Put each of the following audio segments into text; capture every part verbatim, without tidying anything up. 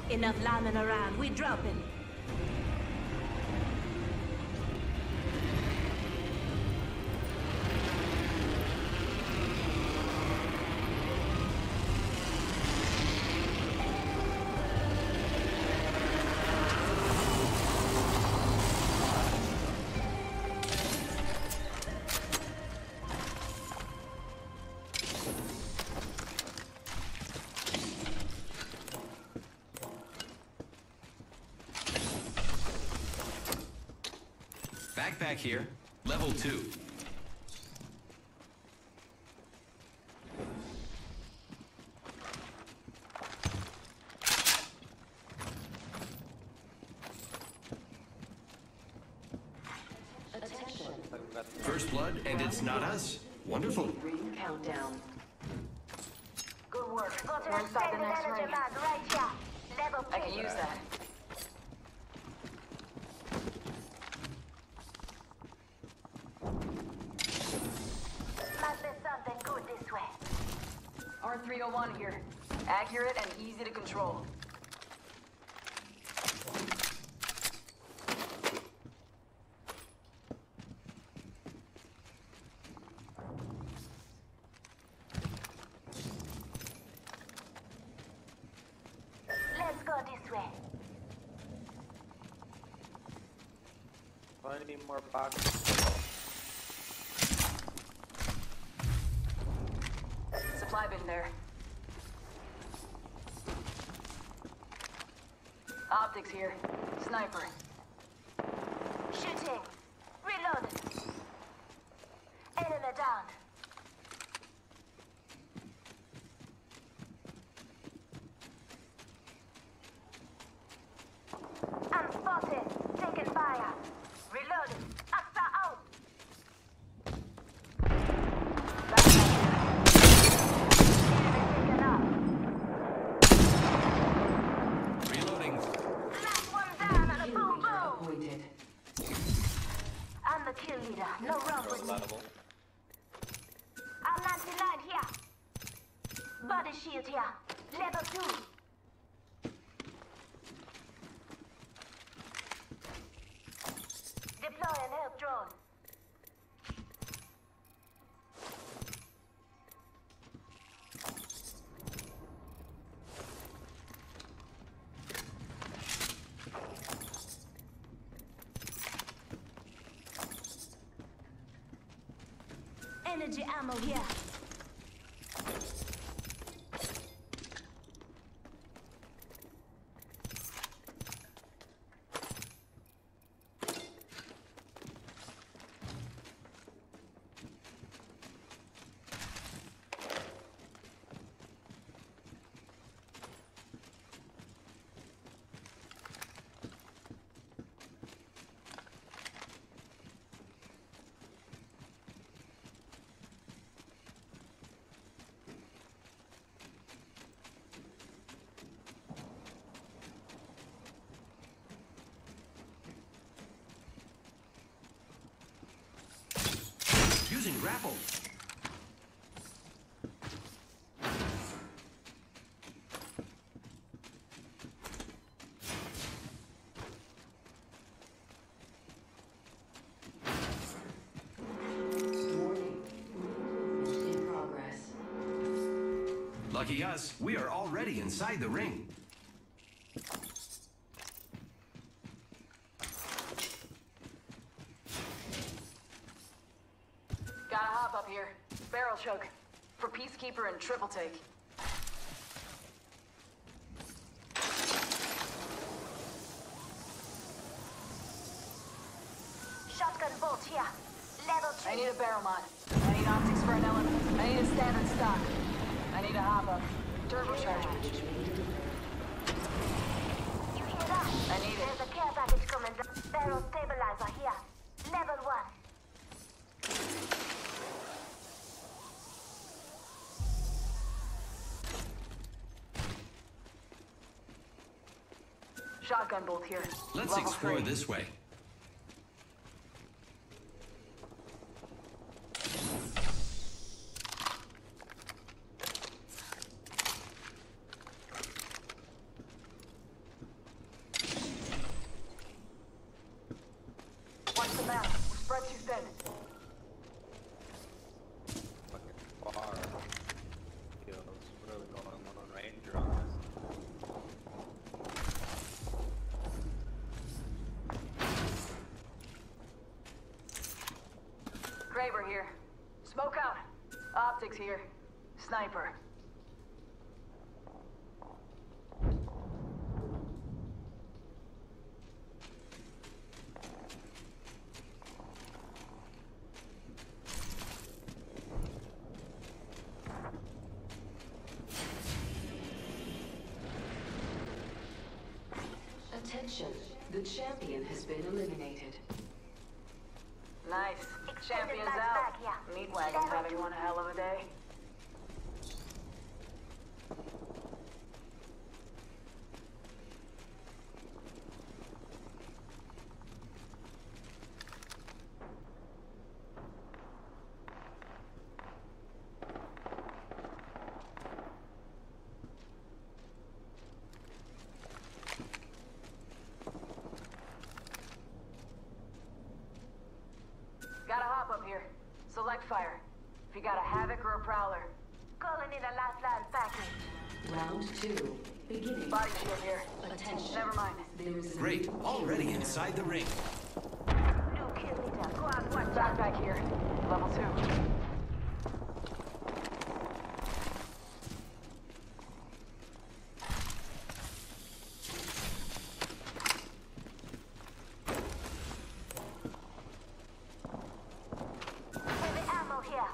Enough lambing around, we dropping. Backpack here, level two. Attention. First blood, and it's not us. Wonderful. Ring countdown. Good work. Got We're an inside the extended next energy ring. mag right here. Level I two. can use that. Must be something good this way. R three oh one here. Accurate and easy to control. Let's go this way. Any more boxes? Supply bin there. Optics here. Sniper. Shooting. Reload. Enemy down. I'm spotted. Taking fire. Reloading. Asta out. Enemy taken up. Reloading. Last one down and a boom Leader boom. appointed. I'm the kill leader. No run with me. Level. I'm ninety-nine here. Body shield here. Level two. Deploy an help drone. Energy ammo here. Using grapple. Warning. Mission in progress. Lucky us, we are already inside the ring. Gotta hop up here. Barrel choke. For Peacekeeper and Triple Take. Shotgun bolt here. Level two. I need a barrel mod. I need optics for an element. I need a standard stock. I need a hop up. Turbocharger. You hear that? I need it. There's a care package coming down. Barrel stabilizer here. Level one. Shotgun bolt here. Let's Level explore three. this way. six here. Sniper. Attention, the champion has been eliminated. Nice. Extended Champion's mag out. back, yeah. Meat wagon's having one hell of a day. Gotta hop up here. Select fire. If you got a Havoc or a Prowler. Calling in a last line package. Round two, beginning. Body shield here. Attention. Never mind. There is a Great. Already inside the ring. New kill leader. Go on, watch Back out. back here. Level two. Heavy ammo here.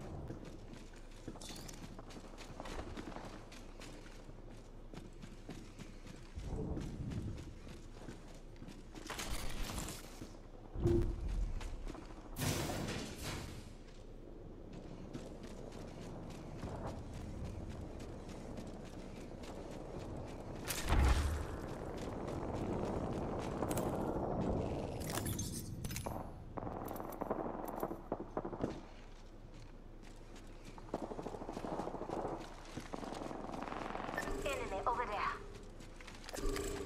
Enemy over there.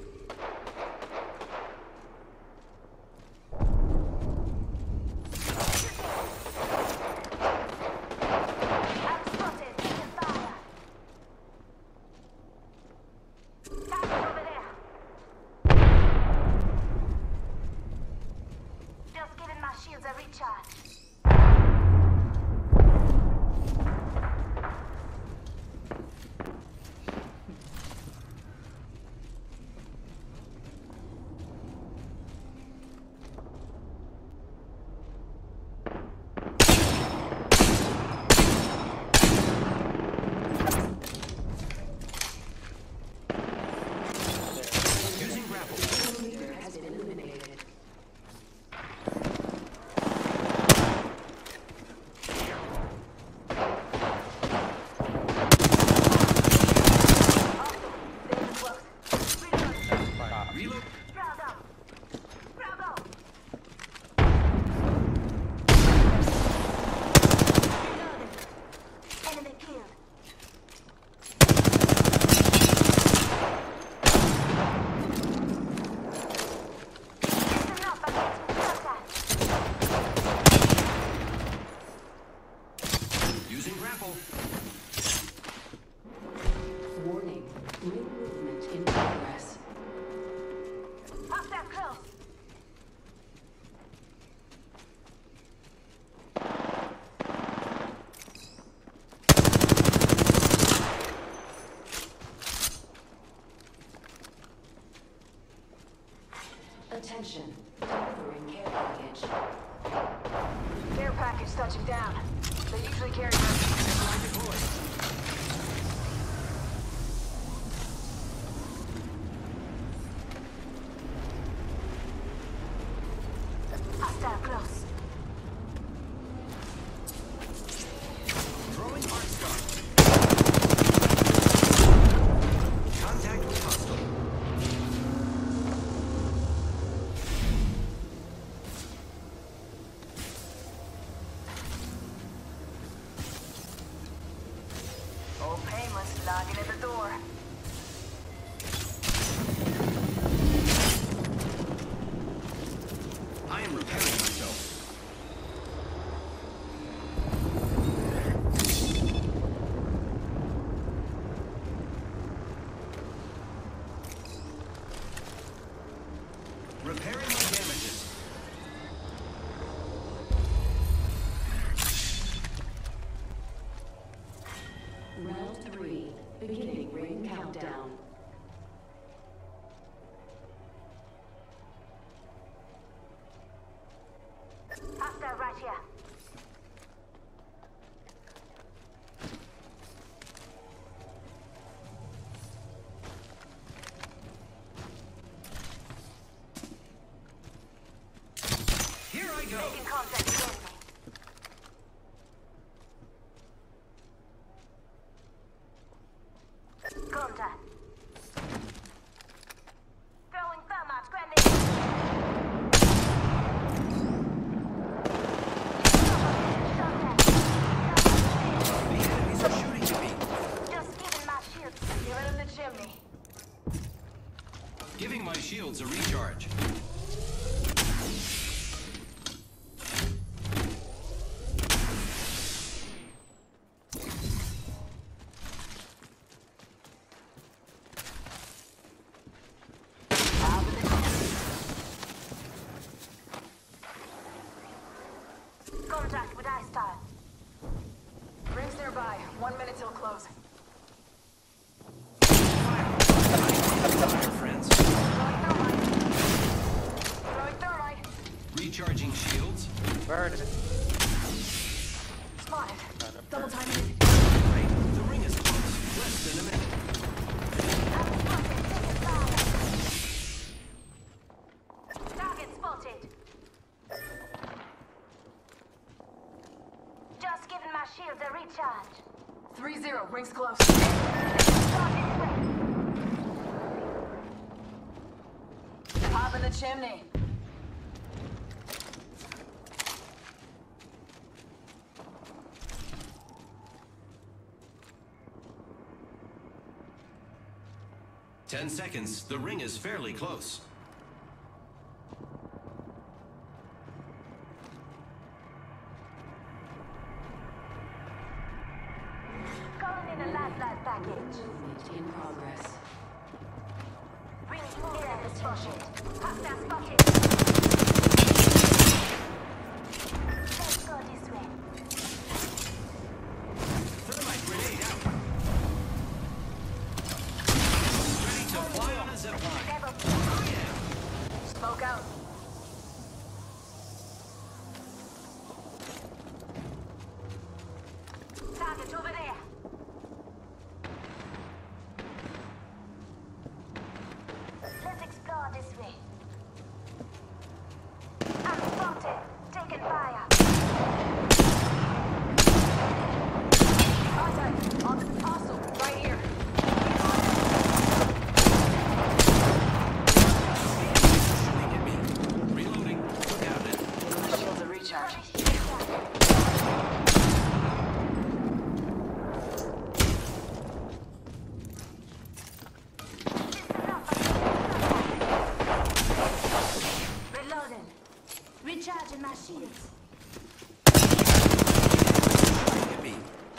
I'm spotted. Taking fire. Target over there. Just giving my shields a recharge. Using grapple. The leader has been eliminated. Reload. Bravo. Bravo. Reloading. Enemy killed. Listen up, I'm getting contact. Using grapple. Warning, ring movement in progress. Hostile close. Attention, delivering care package. Care package touching down. They usually carry Line deployed. Hostile close. Throwing arc star. Contact with hostile. go. Making contact with enemy. Contact. Throwing thermite grenade. The enemies are shooting at me. Just giving my shield. You're in the chimney. Giving my shields a recharge. Contact with Ice Star. Rings nearby. One minute till close. Fire, friends. Throwing thermite. Throwing thermite. Recharging shields. Burn it. Spotted. Double timing it. Great. The ring is close. Less than a minute. I'm spotted. Taking fire. Target spotted. Just giving my shield a recharge. Three zero. Rings close. Target split. Pop in the chimney. Ten seconds. The ring is fairly close. Calling in a lifeline package. Movement in progress. Ring near the spotted. Hostile spotted. Let's go this way. Thermite grenade out. Ready to fly on a zip line. Level Oh yeah. Smoke out. target over there. Let's explore this way. I'm spotted. Taking fire. Contact. On hostile. Right here. Shooting at me. Reloading. Look out it. My shields are recharged. Reloading. Recharging my shields. Shooting at me.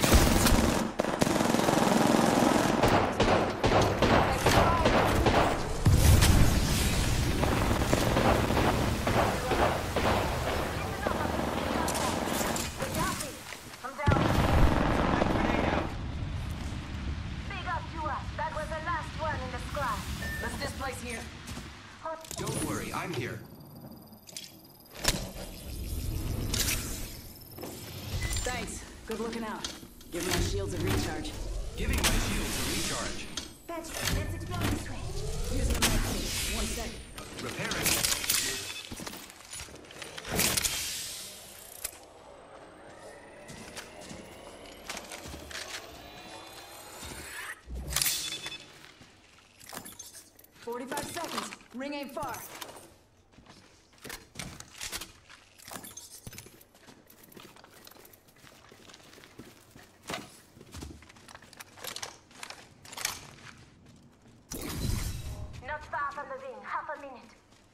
I'm down. Grenade out. Big up to us. That was the last one in the squad. Let's displace here. Don't worry, I'm here. Thanks. Good looking out. Give my shields a recharge. Giving my shields a recharge. Patrick, let's explore this way. Using a med kit. One second. Repairing. Forty-five seconds. Ring ain't far. Not far from the ring. Half a minute.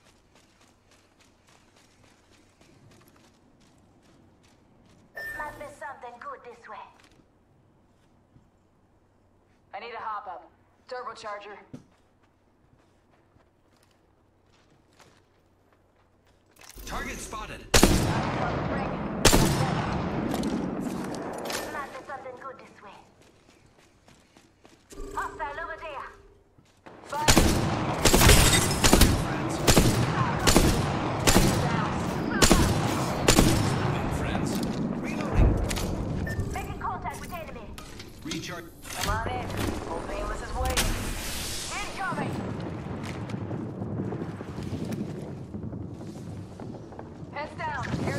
Might be something good this way. I need a hop up. Turbocharger. Target spotted. Ring. Might be something good this way. Hostile over there. Fire. Friends. Reloading. Making contact with enemy. Recharge. Come on in. Old Painless is waiting. Incoming. Heads down. Air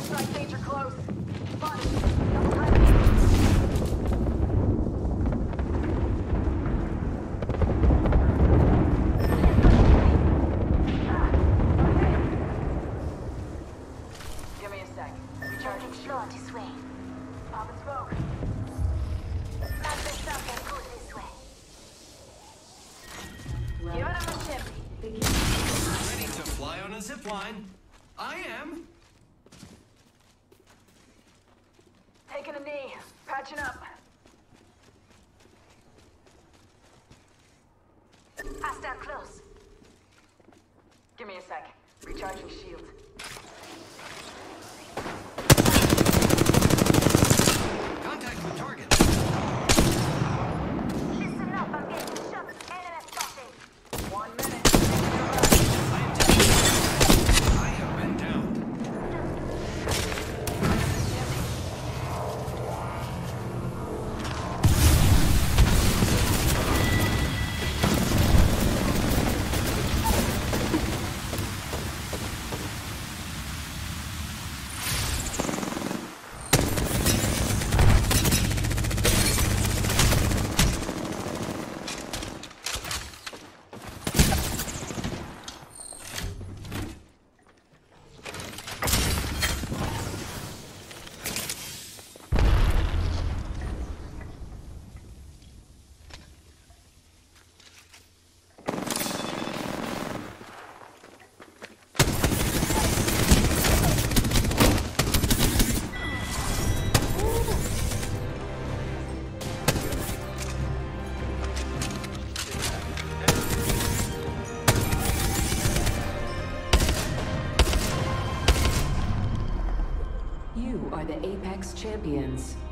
Begin. Ready to fly on a zip line? I am. Taking a knee. Patching up. Hostile close. Give me a sec. Recharging shield. Contact with target. Listen up, I'm getting shot. Enemy spotted. One minute. I am taking. I have been downed. You are the Apex Champions.